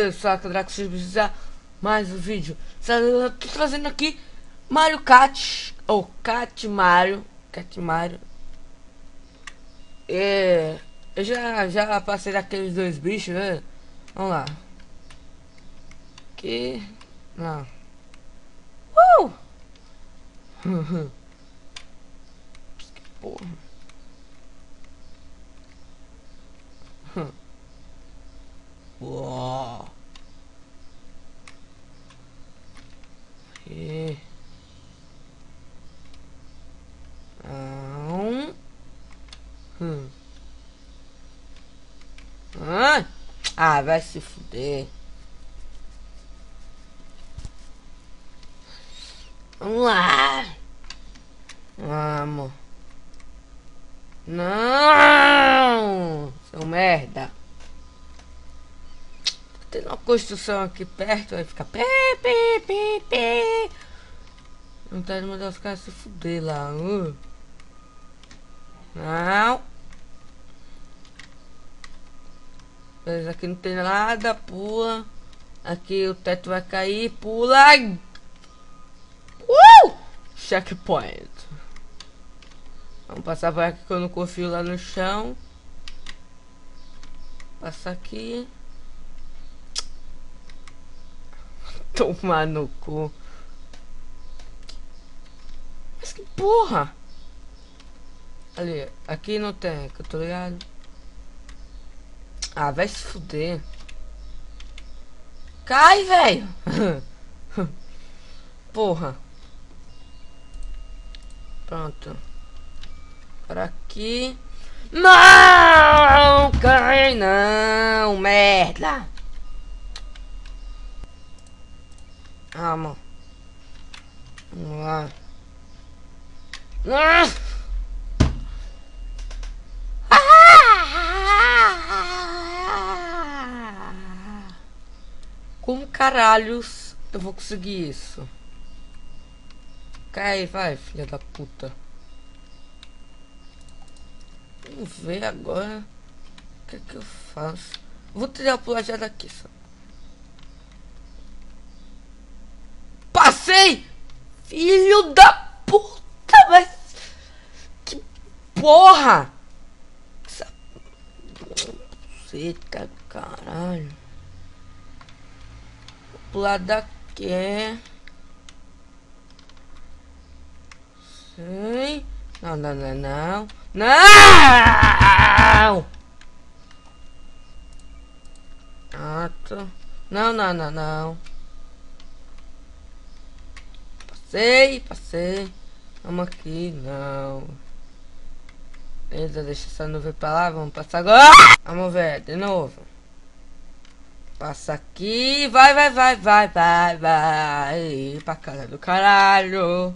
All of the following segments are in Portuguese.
eu sou a Draco, se precisar mais um vídeo. Eu tô trazendo aqui Mario Kart, ou Cat Mario. Eu já passei daqueles dois bichos, né? Vamos lá. Aqui. Não. Que porra. Uau. E... Não. Ah, vai se fuder. Vamos lá. Vamos. Não, seu merda. Tem uma construção aqui perto, vai ficar pé. Não tá de mandar os caras se fuder lá. Não. Mas aqui não tem nada, pula. Aqui o teto vai cair, pula. Checkpoint. Vamos passar por aqui que eu não confio lá no chão. Passa aqui. Tomar no cu. Mas que porra. Ali, aqui não tem, que eu tô ligado. Ah, vai se fuder. Cai, velho. Porra. Pronto. Por aqui. Não, cai não, merda. Vamos. Vamos lá. Como caralhos eu vou conseguir isso? Cai, vai, filha da puta. Vamos ver agora o que é que eu faço. Vou tirar o pular já daqui, só. Passei! Filho da puta, mas que porra! Essa buceta, caralho. Vou pular daqui. Sei. Não. Não! Ato. Não. Passei. Vamos aqui, não. Beleza, deixa essa nuvem pra lá, vamos passar agora. Vamos ver, de novo. Passa aqui, vai. Pra casa do caralho.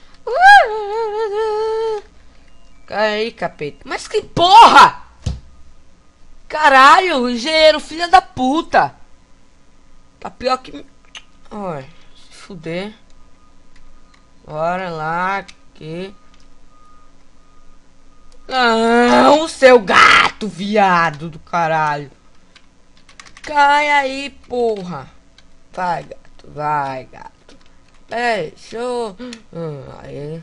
Aí, capeta. Mas que porra! Caralho, engenheiro, filha da puta. Tá pior que... Olha, se fuder. Bora lá, aqui. Não, seu gato, viado do caralho. Cai aí, porra. Vai, gato. Show. Aí.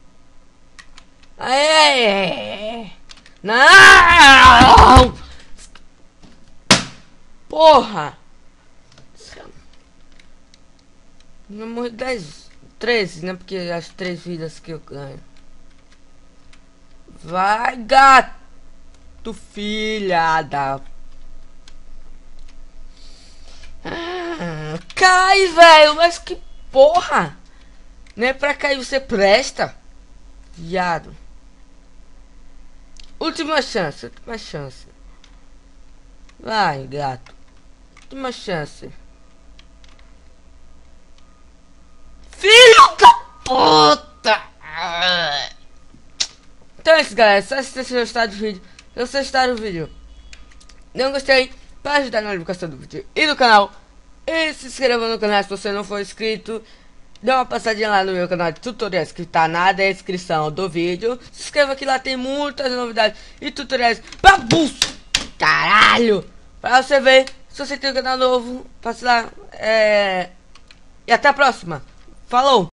Não! Porra! Não morri 13, né? Porque as 3 vidas que eu ganho. Vai, gato, filha da... cai, velho, mas que porra! Não é pra cair, você presta, viado. Última chance. Vai, gato. Última chance. Filho da puta! Então é isso, galera. Só se vocês gostaram do vídeo. Se vocês gostaram do vídeo, não gostei, para ajudar na divulgação do vídeo e do canal. E se inscreva no canal se você não for inscrito. Dá uma passadinha lá no meu canal de tutoriais que tá na descrição do vídeo. Se inscreva aqui, lá tem muitas novidades e tutoriais pra caralho, pra você ver Se você tem um canal novo, passe lá. E até a próxima. Falou!